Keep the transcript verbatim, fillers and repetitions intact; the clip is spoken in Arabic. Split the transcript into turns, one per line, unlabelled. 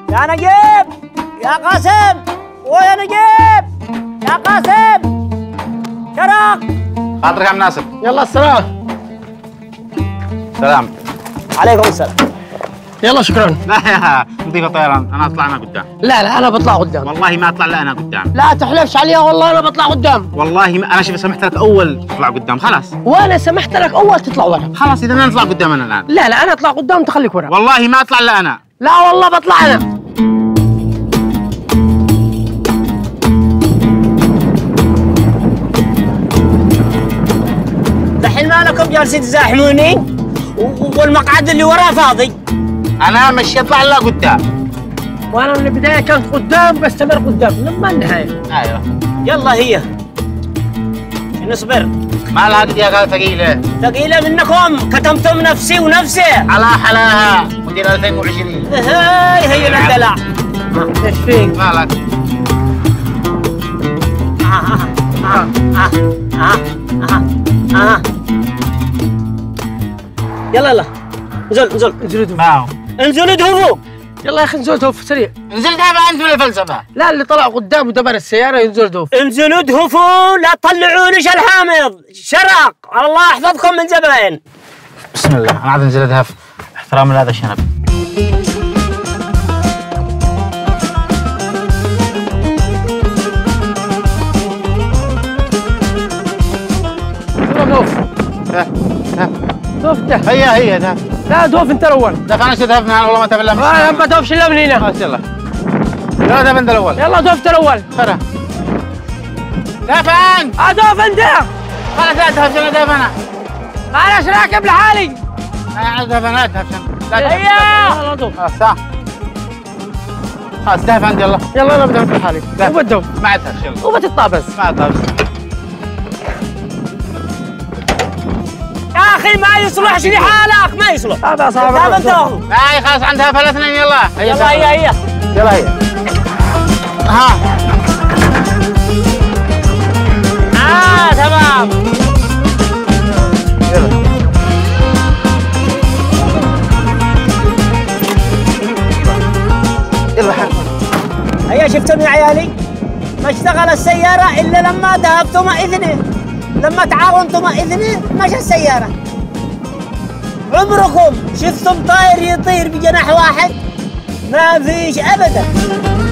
يا نجيب يا قاسم، ويا نجيب يا قاسم، شرق.
خاطرك يا عم ناصر.
يلا السلام.
سلام.
عليكم السلام.
يلا شكرا.
لا يا مضيف الطيران، انا اطلع انا قدام.
لا لا انا بطلع قدام.
والله ما اطلع لا انا قدام.
لا تحلفش عليها، والله انا بطلع قدام.
والله ما انا شوف سمحت لك اول تطلع قدام خلاص.
وانا سمحت لك اول تطلع ورا.
خلاص اذا انا اطلع قدام انا الان.
لا لا انا اطلع قدام تخليك ورا.
والله ما اطلع لا انا.
لا والله بطلع انا.
دحين مالكم جالسين تزاحموني والمقعد اللي وراه فاضي.
انا مشي اطلع لا قدام.
وانا من البدايه كنت قدام بستمر قدام لما النهايه.
ايوه
يلا هي نصبر.
ما لها قد يا قال ثقيله.
ثقيله منكم، كتمتم نفسي ونفسي.
على حلاها مدير ألفين وعشرين.
هاي هي الدلع.
ايش فيك؟
مالك؟
آه آه آه آه آه آه. يلا يلا انزل انزل
انزلوا دوف.
ما هو
انزلوا دهفوا.
يلا يا اخي انزلوا دوف سريع.
نزل دابا انت من الفلسفه.
لا اللي طلع قدام ودبر السياره ينزل دوف.
انزلوا دهفوا، لا تطلعوني الحامض. شرق الله يحفظكم من زباين.
بسم الله انا عاد انزل ادهف احتراما لهذا الشنب.
يلا دوف.
دهف دهف
دوف ده.
هي هي دهف.
لا دوف انت الاول.
دهف انا شو دهفنا والله ما تبلى من
لا ما دوفش الا من هنا.
خلاص يلا. يلا دهف انت الاول.
يلا دوف انت الاول.
ترى دهف انت.
اه دوف انت.
خلاص لا دهف انا دهف انا.
معلش راكب لحالي.
انا دهف انا دهف لا
هيا يلا دوف.
خلاص صح. خلاص دهف انت يلا.
يلا انا بدوف لحالي. وبدوف.
ما عاد دهف يلا.
وبتطابس.
ما عاد دهف.
يا اخي ما يصلحش لحالك، ما يصلح.
هذا صعب.
لا
هاي خلاص عندها فلتنا يلا.
يلا هيا هيا
يلا هي. ها.
اه تمام.
يلا. يلا حق.
هيا شفتم يا عيالي؟ ما اشتغل السيارة إلا لما ذهبتم إذنه، لما تعاونتم إذنه مشى السيارة. عمركم شفتم طائر يطير بجناح واحد؟ ما فيش أبدا.